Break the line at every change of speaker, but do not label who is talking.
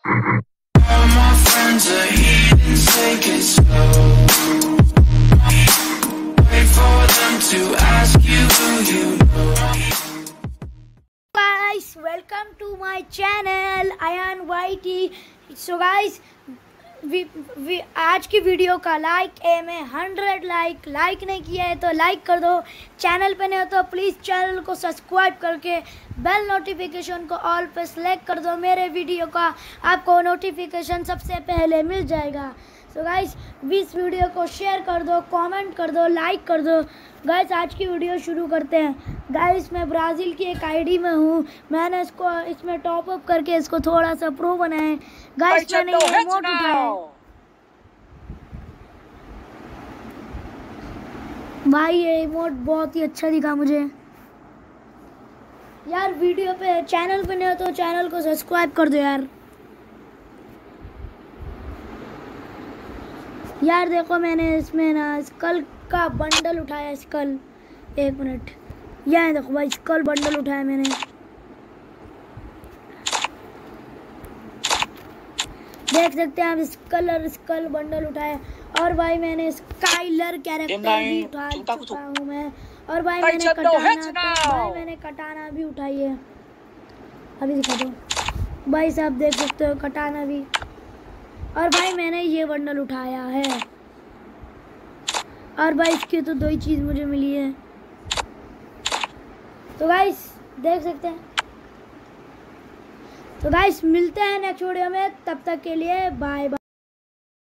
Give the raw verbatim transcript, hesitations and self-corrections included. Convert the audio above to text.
All my friends are heathens, take it slow. Wait for them to ask you who you know.
Guys, welcome to my channel Ayan Y T. So guys, we, we, आज की video का like aim है hundred like like नहीं किया है तो like कर दो। चैनल पे नहीं हो तो प्लीज़ चैनल को सब्सक्राइब करके बेल नोटिफिकेशन को ऑल पे सेलेक्ट कर दो। मेरे वीडियो का आपको नोटिफिकेशन सबसे पहले मिल जाएगा। सो गाइस, इस वीडियो को शेयर कर दो, कमेंट कर दो, लाइक कर दो। गाइस, आज की वीडियो शुरू करते हैं। गाइस, मैं ब्राज़ील की एक आईडी में हूँ। मैंने इसको इसमें टॉप अप करके इसको थोड़ा सा प्रो बनाया है। गाइस, मैंने ये इमोट उठाया है। भाई ये इमोट बहुत ही अच्छा दिखा मुझे। यार वीडियो पे चैनल पे नहीं हो तो चैनल को सब्सक्राइब कर दो यार। यार देखो, मैंने इसमें ना स्कल का बंडल उठाया। स्कल, एक मिनट, यह देखो भाई, स्कल बंडल उठाया मैंने। देख सकते हैं आप, स्कल स्कल बंडल उठाया। और भाई मैंने स्काइलर कैरेक्टर भी उठा चुका हूँ मैं। और भाई मैंने कटाना तो भाई मैंने कटाना भी उठाई है। अभी दिखा दो भाई साहब, देख सकते हो कटाना भी। और भाई मैंने ये बंडल उठाया है। और भाई इसकी तो दो ही चीज़ मुझे मिली है। तो गाइस देख सकते हैं। तो गाइस मिलते हैं नेक्स्ट वीडियो में, तब तक के लिए बाय बाय।